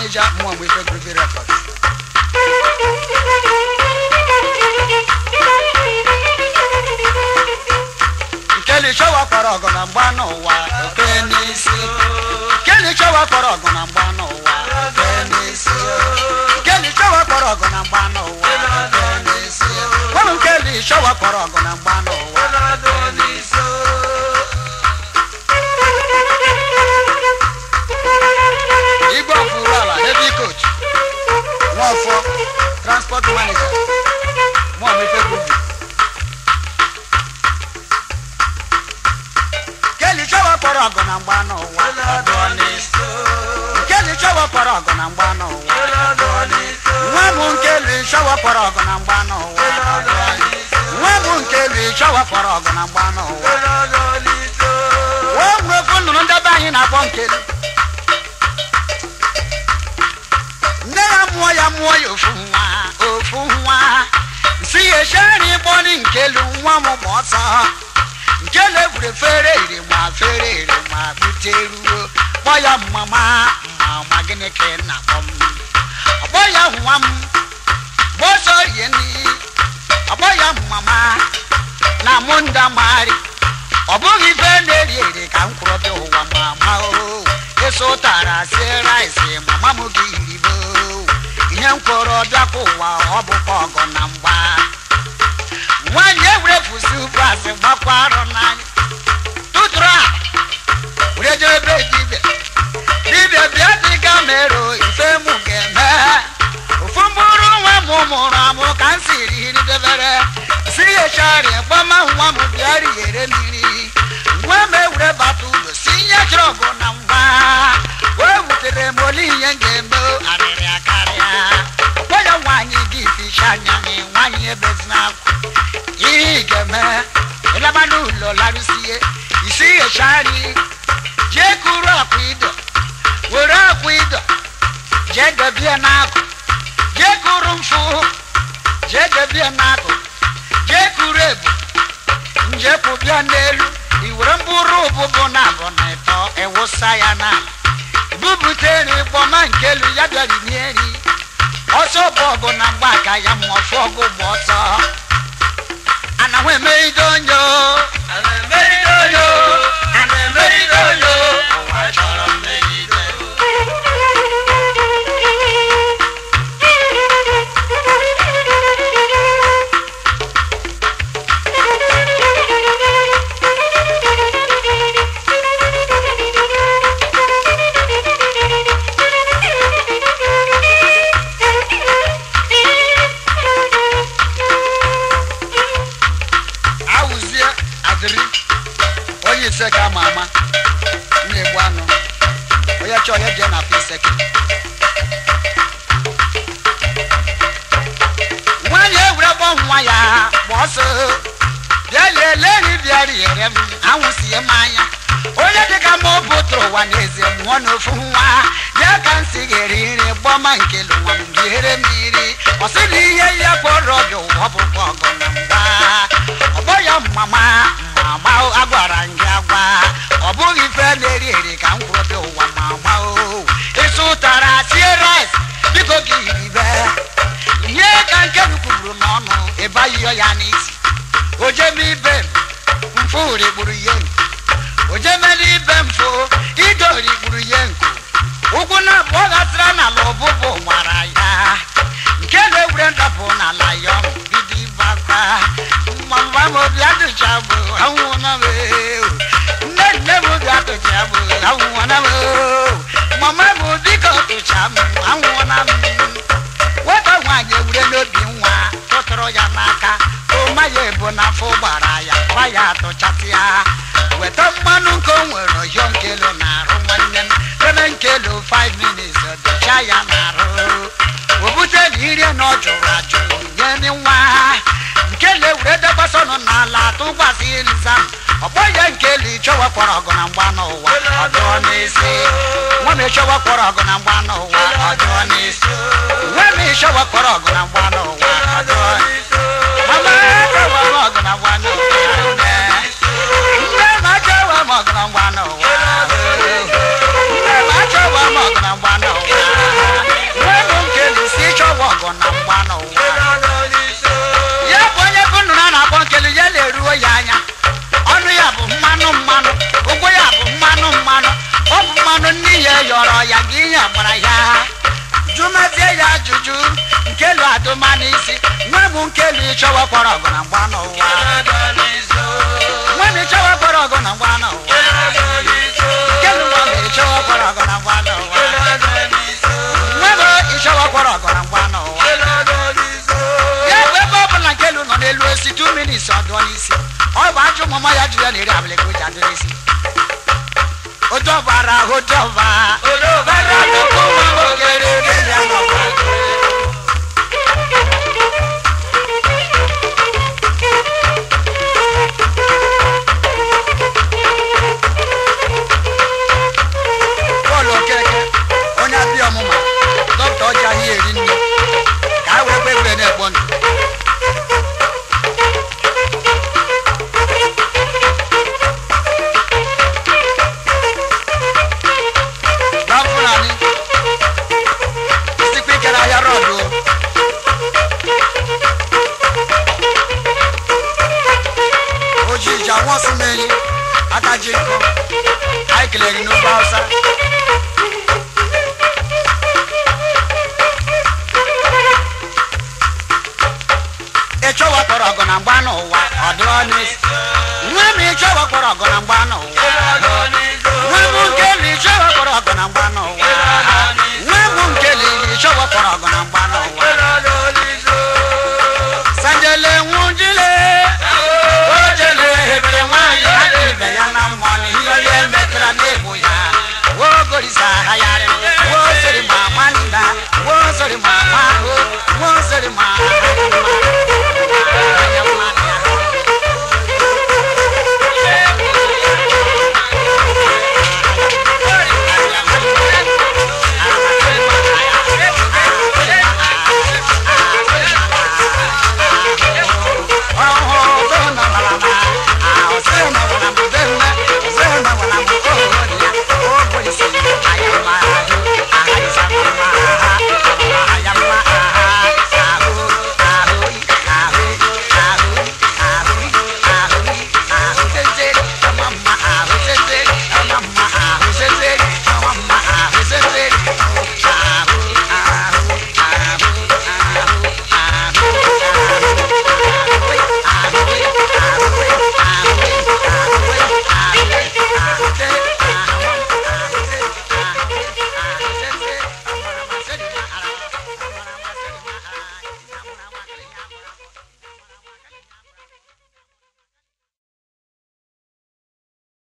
manager mo we fe group records Nkelu showa kwara ogo na mgba n'ụwa okenisi Nkelu showa kwara ogo na mgba n'ụwa okenisi Nkelu showa kwara ogo na mgba n'ụwa okenisi Kwara Nkelu showa kwara ogo na mgba n'ụwa okenisi Igbo Furala heavy coach one for transport manager mo me fe group Nkelu showa kwara ogo na mgba n'ụwa okenisi Nkelu showa kwara ogo na mgba n'ụwa okenisi Nwa Nkelu showa kwara ogo na mgba n'ụwa okenisi Nwa Nkelu showa kwara ogo na mgba n'ụwa okenisi wo mwe funu ndaba anyị na akpọ Nkelu Nne ya mụọ ya ofu nwa si ye shari boni Nkelu nwa m ọsọ Nkelu egwure fere ire ma buteruo kpọ ya mama gịnị ka ị na-akpọ m ọkpọ ya nwa m gbọsọ ihe ni ọkpọ ya mama na mụ ndamari ọ bụghị ife na-eri eri ka m kwụrụ dị ụwa mama o eso tara sie rice mama m gị iribo ihe mkpọrọ bịakwa ụwa ọ bụkwa ọgọ na mgba nwanyị ewurefusi ụbọasị gbakwa arụ n'anya tụtụrụ a were jee ebe dibịa bịa dịga mero ife mụ ga-eme ofu mkpụrụ nwa m mụrụ amụ ka m siri ridebere si ya chari gbama nwa m bịa riere mmiri nwa m ewure bata ụlọ si nye chọrọ ọgụ na mgba wee wutere m ole ihe ga-eme arịrị akarịa ọkpọ ya nwaanyị gị ficha anya na nwaanyị ebezina akwa ihe ị ga-eme ịlaba n'ụlọ larụsie isi ya chari jee kuru akwa ido were akwa ido jee debie n'akụ jee kuru mfụ jee debie n'akụ jee kuru ebu njepụ bịa n'elu iwere mbụrụ ụbụbụ na abụ na ịtọ ewụsa ya n'ala bubutere gbọma Nkelu ya bịara imieri ọsọ bụ ọgụ na mgba aka ya ma ọfụ ọgụ bụ ọsọ anahụ emeride onye ụwa chọrọ mmeride onye seka mama na-egbu anụ onye chọọ ya jee na piseki nwanyị ewure gbọ nwa ya gba ọsọ bịa leleri bịa riere m anwụsie m anya onye dịka ma ọ bụ tụrụ ụwa n'ezie mụọ n'ofu nwa ya ka m si ghere nri gbọma Nkelu nwa m riere mmiri ọ sị na ihe ya kpọrọ ọbịa ụwa bụkwa ọgọ na mgba ọgbọ ya mama agwara ngị agwa ọ bụghị ife na-eri eri ka m kwụrụ dị ụwa mama o ịsụ ụtara sie rice biko gị ribe ihe ka Nkelu kwuru n'ọnụ ebe ayịyọ ya n'isi ojeme ibe mfụ rigburu ihe ojemela ibe mfụ idori gburu ihe nku ụkwụ na abụọ gatara n'ala ọbụbụ nwara ya Nkelu ewure ndapụ n'ala ya ọmụ bido ibe akwa mama m obi adịcha bụ anwụna m nne m obi adịcha bụ anwụna m mama m dịka ọtụcha m anwụna m nwata nwaanyị ewure n'obi nwa tụtụrụ ya n'aka ụma ya ebu n'afọ gbara ya gwa ya atụchasị ya weta mmanụ nke o nwere ọyọ Nkelu na-arụ nwanne m ebe Nkelu 5 minutes dịcha ya na-arụ o bute na iri na ọ jụrụ ajụ nye nwa Nkelu ewure degbasọnụ n'ala tụkwasị elizam ọgbọ ya Nkelu chọwakwara ọgụ na mgba n'ụwa ọjọọ n'isi nwa m chọwakwara ọgụ na mgba n'ụwa ọjọọ n'isi nwa m chọwakwara ọgụ na mgba n'ụwa ọjọọ mama chọwara ọgụ na mgba n'ụwa nne ma chọwa m ọgụ na mgba n'ụwa nne ma chọwa m ọgụ na mgba n'ụwa n'isi ọdụ n'isi ọ bụ ajụ mama ya jụrụ ya na-eri abịlị ka o ji adụ n'isi odobara n'okwu nwa ogere ya n'ọba bọọlụ okeke onye abịa ọmụma dọkịta ọjị ahịa eri nne ka a wee kpegwure na-ekpo ndụ Akajiko, I clear no bowser. A chowa for a gonambano, or Donis. When me chowa for a gonambano, when Nkelu chowa for a gonambano.